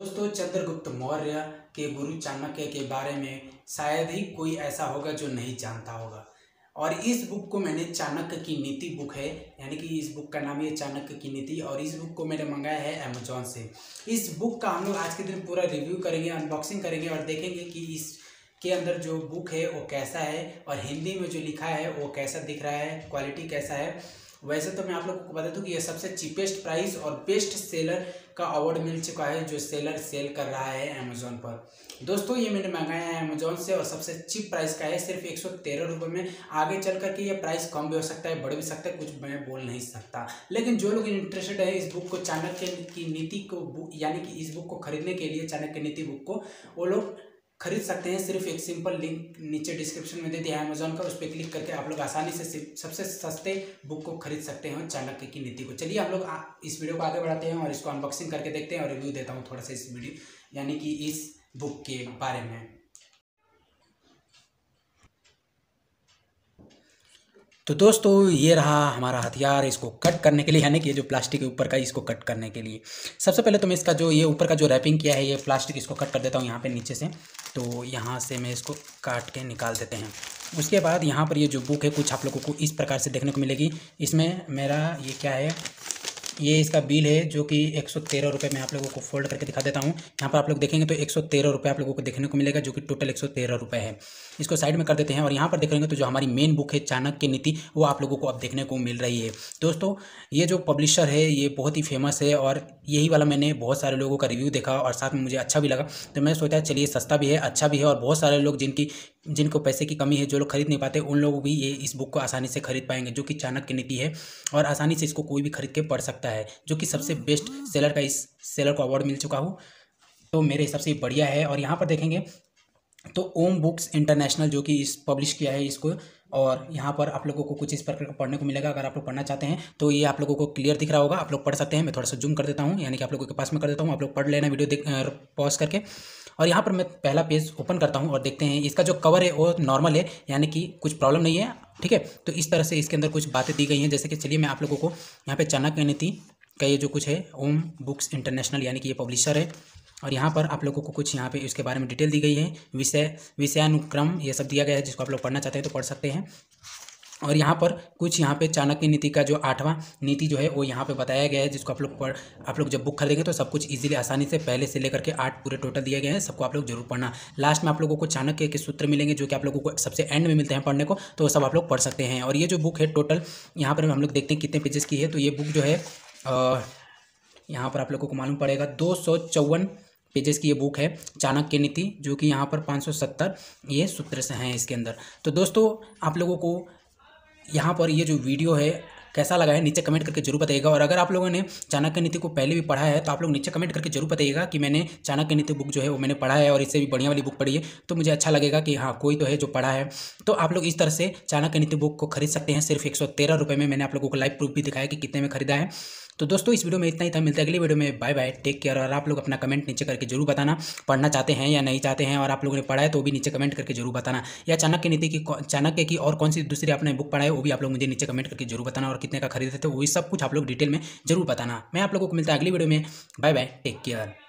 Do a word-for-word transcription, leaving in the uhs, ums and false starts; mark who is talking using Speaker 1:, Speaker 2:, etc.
Speaker 1: दोस्तों, चंद्रगुप्त मौर्य के गुरु चाणक्य के बारे में शायद ही कोई ऐसा होगा जो नहीं जानता होगा। और इस बुक को मैंने चाणक्य की नीति बुक है, यानी कि इस बुक का नाम है चाणक्य की नीति, और इस बुक को मैंने मंगाया है अमेजोन से। इस बुक का हम लोग आज के दिन पूरा रिव्यू करेंगे, अनबॉक्सिंग करेंगे और देखेंगे कि इस के अंदर जो बुक है वो कैसा है और हिंदी में जो लिखा है वो कैसा दिख रहा है, क्वालिटी कैसा है। वैसे तो मैं आप लोगों को बता दूं कि ये सबसे चीपेस्ट प्राइस और बेस्ट सेलर का अवार्ड मिल चुका है, जो सेलर सेल कर रहा है अमेजोन पर। दोस्तों, ये मैंने मंगाया है अमेजोन से और सबसे चीप प्राइस का है, सिर्फ एक सौ तेरह रुपये में। आगे चल करके ये प्राइस कम भी हो सकता है, बढ़ भी सकता है, कुछ मैं बोल नहीं सकता। लेकिन जो लोग इंटरेस्टेड है इस बुक को, चाणक्य की नीति को, यानी कि इस बुक को खरीदने के लिए, चाणक्य नीति बुक को, वो लोग खरीद सकते हैं। सिर्फ एक सिंपल लिंक नीचे डिस्क्रिप्शन में दे दिया है अमेजोन का, उस पर क्लिक करके आप लोग आसानी से सबसे सस्ते बुक को खरीद सकते हैं, चाणक्य की नीति को। चलिए हम लोग इस वीडियो को आगे बढ़ाते हैं और इसको अनबॉक्सिंग करके देखते हैं और रिव्यू देता हूँ थोड़ा सा इस वीडियो यानी कि इस बुक के बारे में। तो दोस्तों, ये रहा हमारा हथियार इसको कट करने के लिए, यानी कि ये जो प्लास्टिक के ऊपर का इसको कट करने के लिए। सबसे पहले तो मैं इसका जो ये ऊपर का जो रैपिंग किया है, ये प्लास्टिक इसको कट कर देता हूँ यहाँ पे नीचे से। तो यहाँ से मैं इसको काट के निकाल देते हैं। उसके बाद यहाँ पर ये जो बुक है कुछ आप लोगों को इस प्रकार से देखने को मिलेगी। इसमें मेरा ये क्या है, ये इसका बिल है जो कि एक सौ तेरह रुपये में आप लोगों को फोल्ड करके दिखा देता हूँ। यहाँ पर आप लोग देखेंगे तो एक सौ तेरह रुपये आप लोगों को देखने को मिलेगा, जो कि टोटल एक सौ तेरह रुपये है। इसको साइड में कर देते हैं और यहाँ पर देखेंगे तो जो हमारी मेन बुक है चाणक्य नीति, वो आप लोगों को अब देखने को मिल रही है। दोस्तों, ये जो पब्लिशर है ये बहुत ही फेमस है और यही वाला मैंने बहुत सारे लोगों का रिव्यू देखा और साथ में मुझे अच्छा भी लगा। तो मैं सोचा चलिए सस्ता भी है, अच्छा भी है, और बहुत सारे लोग जिनकी जिनको पैसे की कमी है, जो लोग खरीद नहीं पाते, उन लोग भी ये इस बुक को आसानी से खरीद पाएंगे, जो कि चाणक्य नीति है। और आसानी से इसको कोई भी खरीद के पढ़ सकता है, जो कि सबसे बेस्ट सेलर का इस सेलर को अवार्ड मिल चुका हूँ, तो मेरे हिसाब से बढ़िया है। और यहाँ पर देखेंगे तो ओम बुक्स इंटरनेशनल जो कि इस पब्लिश किया है इसको, और यहाँ पर आप लोगों को कुछ इस प्रकार का पढ़ने को मिलेगा। अगर आप लोग पढ़ना चाहते हैं तो ये आप लोगों को क्लियर दिख रहा होगा, आप लोग पढ़ सकते हैं। मैं थोड़ा सा जूम कर देता हूँ, यानी कि आप लोगों के पास में कर देता हूँ, आप लोग पढ़ लेना वीडियो देख पॉज करके। और यहाँ पर मैं पहला पेज ओपन करता हूँ और देखते हैं इसका जो कवर है वो नॉर्मल है, यानी कि कुछ प्रॉब्लम नहीं है, ठीक है। तो इस तरह से इसके अंदर कुछ बातें दी गई हैं, जैसे कि चलिए मैं आप लोगों को यहाँ पे चाणक्य नीति का ये जो कुछ है, ओम बुक्स इंटरनेशनल यानी कि ये पब्लिशर है, और यहाँ पर आप लोगों को कुछ यहाँ पे इसके बारे में डिटेल दी गई है, विषय विषयानुक्रम ये सब दिया गया है, जिसको आप लोग पढ़ना चाहते हैं तो पढ़ सकते हैं। और यहाँ पर कुछ यहाँ पे चाणक्य नीति का जो आठवां नीति जो है वो यहाँ पे बताया गया है, जिसको आप लोग पढ़ आप लोग जब बुक खरीदेंगे तो सब कुछ इजीली आसानी से पहले से लेकर के आठ पूरे टोटल दिए गए हैं, सबको आप लोग जरूर पढ़ना। लास्ट में आप लोगों को चाणक्य के सूत्र मिलेंगे, जो कि आप लोगों को सबसे एंड में मिलते हैं पढ़ने को, तो वो सब आप लोग पढ़ सकते हैं। और ये जो बुक है टोटल यहाँ पर हम लोग देखते हैं कितने पेजेस की है। तो ये बुक जो है यहाँ पर आप लोगों को मालूम पड़ेगा दो सौ चौवन पेजेस की ये बुक है चाणक्य नीति, जो कि यहाँ पर पाँच सौ सत्तर ये सूत्र से हैं इसके अंदर। तो दोस्तों, आप लोगों को यहाँ पर ये जो वीडियो है कैसा लगा है नीचे कमेंट करके जरूर बताइएगा। और अगर आप लोगों ने चाणक्य नीति को पहले भी पढ़ा है तो आप लोग नीचे कमेंट करके जरूर बताइएगा कि मैंने चाणक्य नीति बुक जो है वो मैंने पढ़ा है और इससे भी बढ़िया वाली बुक पढ़ी है, तो मुझे अच्छा लगेगा कि हाँ कोई तो है जो पढ़ा है। तो आप लोग इस तरह से चाणक्य नीति बुक को खरीद सकते हैं सिर्फ एक सौ तेरह रुपये में। मैंने आप लोगों को लाइव प्रूफ भी दिखाया कि कितने में खरीदा है। तो दोस्तों, इस वीडियो में इतना ही था, मिलता है अगली वीडियो में। Bye bye, take care. और आप लोग अपना कमेंट नीचे करके जरूर बताना पढ़ना चाहते हैं या नहीं चाहते हैं, और आप लोगों ने पढ़ा है तो भी नीचे कमेंट करके जरूर बताना, या चाणक्य नीति की चाणक्य की और कौन सी दूसरी आपने बुक पढ़ा है वो भी आप लोग मुझे नीचे कमेंट करके जरूर बताना, और कितने का खरीदे थे वो सब कुछ आप लोग डिटेल में जरूर बताना। मैं आप लोगों को मिलता है अगली वीडियो में। Bye bye, take care.